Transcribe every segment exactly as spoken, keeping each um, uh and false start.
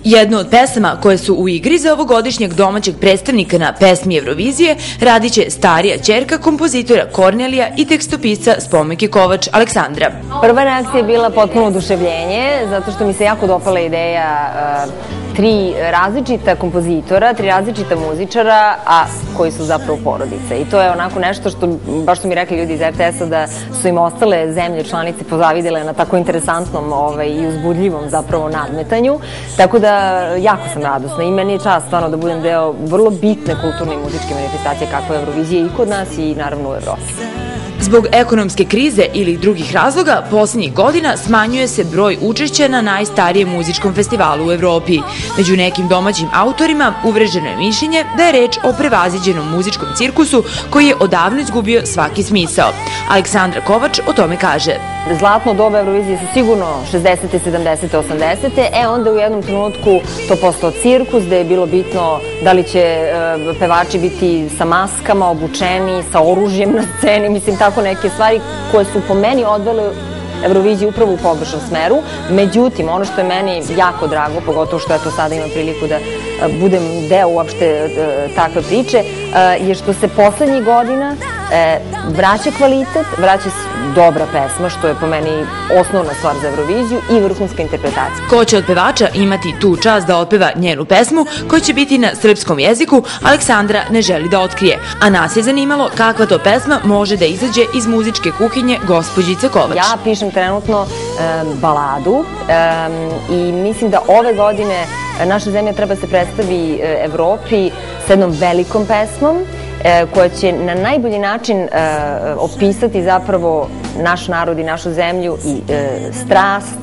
Jednu od pesama koje su u igri za ovogodišnjeg domaćeg predstavnika na pesmi Eurovizije radit će starija ćerka kompozitora Kornelija i tekstopisca Spomenke Kovač Aleksandra. Prva reakcija je bila potpuno oduševljenje, zato što mi se jako dopala ideja tri različita kompozitora, tri različita muzičara, a koji su zapravo porodice. I to je onako nešto što, baš su mi rekli ljudi iz er te es-a, da su im ostale zemlje članice pozavidele na tako interesantnom i uzbudljivom zapravo nadmetanju. Tako da jako sam radosna i meni je čast stvarno da budem deo vrlo bitne kulturne i muzičke manifestacije kakva je Eurovizija i kod nas i naravno u Evropi. Zbog ekonomske krize ili drugih razloga, posljednjih godina smanjuje se broj učešća na najstarijem muzičkom festivalu u Evropi. Među nekim domaćim autorima uvreženo je mišljenje da je reč o prevaziđenom muzičkom cirkusu koji je odavno izgubio svaki smisao. Aleksandra Kovač o tome kaže: Zlatno doba Eurovizije su sigurno šezdesete, sedamdesete, osamdesete, e onda u jednom trenutku to postao cirkus, gde je bilo bitno da li će pevači biti sa maskama, obučeni, sa oružjem na sceni, mislim tako neke stvari koje su po meni odvele Euroviziju upravo u pogrešnom smeru. Međutim, ono što je meni jako drago, pogotovo što eto sada imam priliku da budem deo uopšte takve priče, je što se poslednjih godina vraća kvalitet, vraća dobra pesma, što je po meni osnovna stvar za Euroviziju, i vrhunska interpretacija. Ko će od pevača imati tu čast da otpeva njenu pesmu, koja će biti na srpskom jeziku, Aleksandra ne želi da otkrije. A nas je zanimalo kakva to pesma može da izađe iz muzičke kuhinje gospođice Kovač. Ja pišem trenutno baladu i mislim da ove godine naša zemlja treba da se predstavi Evropi s jednom velikom pesmom koja će na najbolji način opisati zapravo naš narod i našu zemlju i strast,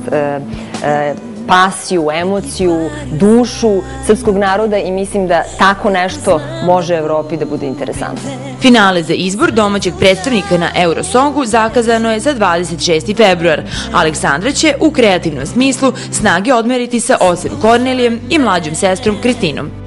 pasiju, emociju, dušu srpskog naroda, i mislim da tako nešto može Evropi da bude interesantno. Finale za izbor domaćeg predstavnika na Eurosongu zakazano je za dvadeset šesti februar. Aleksandra će u kreativnom smislu snage odmeriti sa ocem Kornelijem i mlađom sestrom Kristinom.